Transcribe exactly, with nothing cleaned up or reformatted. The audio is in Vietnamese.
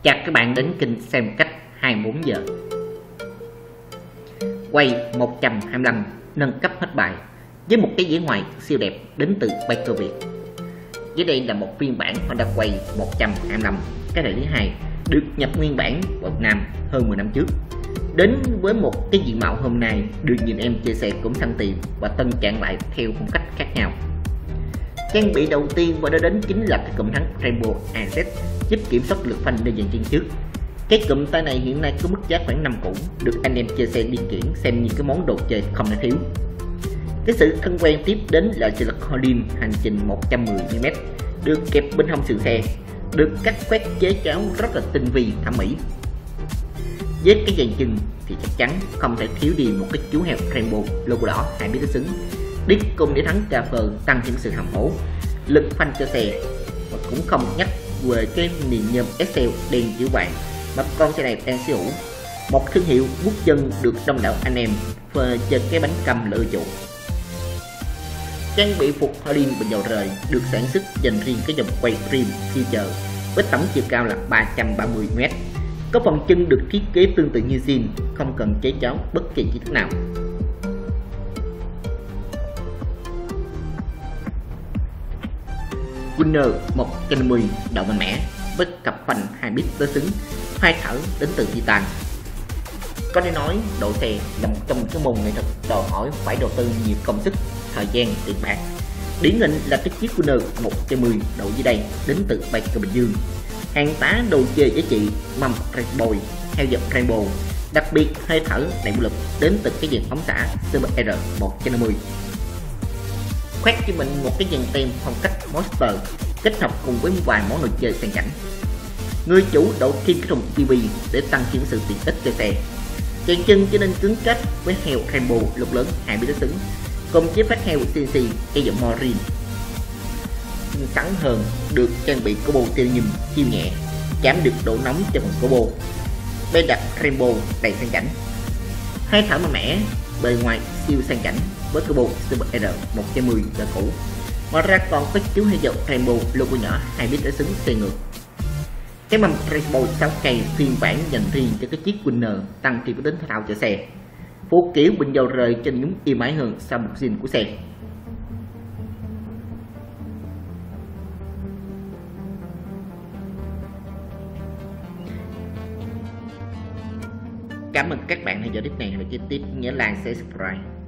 Chào các bạn đến kênh xem cách hai mươi bốn giờ. Quay một trăm hai mươi lăm nâng cấp hết bài với một cái dĩa ngoài siêu đẹp đến từ Baker Việt. Dưới đây là một phiên bản Honda Quay một trăm hai mươi lăm cái đời thứ hai, được nhập nguyên bản vào Việt Nam hơn mười năm trước. Đến với một cái diện mạo hôm nay được nhiều em chia sẻ cũng săn tiền và tân trạng lại theo phong cách khác nhau. Trang bị đầu tiên và đó đến chính là cái cụm thắng Rainbow Asset giúp kiểm soát lực phanh đơn giản trên trước. Cái cụm tay này hiện nay có mức giá khoảng năm củ, được anh em chia sẻ điên kiển xem như cái món đồ chơi không thể thiếu. Cái sự thân quen tiếp đến là sự lực Hollin hành trình một trăm mười mi li mét được kẹp bên hông sườn xe, được cắt quét chế cháo rất là tinh vi thẩm mỹ. Với cái dàn chân thì chắc chắn không thể thiếu đi một cái chú heo Rainbow logo đỏ hai biết xứng, đi cùng để thắng cà phờ tăng thêm sự hầm hố, lực phanh cho xe. Và cũng không nhắc về cái niềm nhôm ét lờ đen chữ vàng mà con xe này đang sở hữu, một thương hiệu bút chân được đông đảo anh em và chơi cái bánh cầm lựa chuộng. Trang bị phục Hollin bình dầu rời được sản xuất dành riêng cái dòng quay rim Future với tổng chiều cao là ba trăm ba mươi mi li mét, có phần chân được thiết kế tương tự như zin, không cần chế cháo bất kỳ chi tiết nào. Winner một trăm năm mươi độ mạnh mẽ với cặp phanh hai bit tới xứng, hai thở đến từ Titan. Có thể nói độ xe là một trong cái môn nghệ thuật đòi hỏi phải đầu tư nhiều công sức, thời gian, tiền bạc. Điển hình là cái chiếc Winner một trăm mười độ dưới đây đến từ Baker Bình Dương, hàng tá đồ chơi giá trị mâm Rainbow theo dòng Rainbow, đặc biệt hơi thở đại lực đến từ cái dàn phóng xạ Super R một trăm năm mươi. Khoét cho mình một cái dàn tem phong cách Monster kết hợp cùng với vài món đồ chơi sang chảnh. Người chủ đổ thêm cái thùng ti vi để tăng thêm sự tiện ích cho xe. Dàn chân trở nên cứng cáp với heo Rainbow lục lớn hai biết xứng, cùng chiếc phát heo xê en xê cái dòng Morin sẵn hơn, được trang bị combo titanium siêu nhẹ, giảm được độ nóng cho phần combo. Bê đặt Rainbow đầy sang chảnh, hai thở mạnh mẽ, bề ngoài siêu sang chảnh với combo Super R một trăm mười là cũ. Ngoài ra còn có chú heo dầu Rainbow logo nhỏ hai biết để xứng xe ngược. Cái mâm Rainbow sáu cây phiên bản dành riêng cho cái chiếc Winner tăng thêm tính thể thao cho xe, phụ kiểu bình dầu rời trên nhúng êm ái hơn sau một zin của xe. Cảm ơn các bạn theo dõi clip này và chi tiết nhớ like, share, subscribe.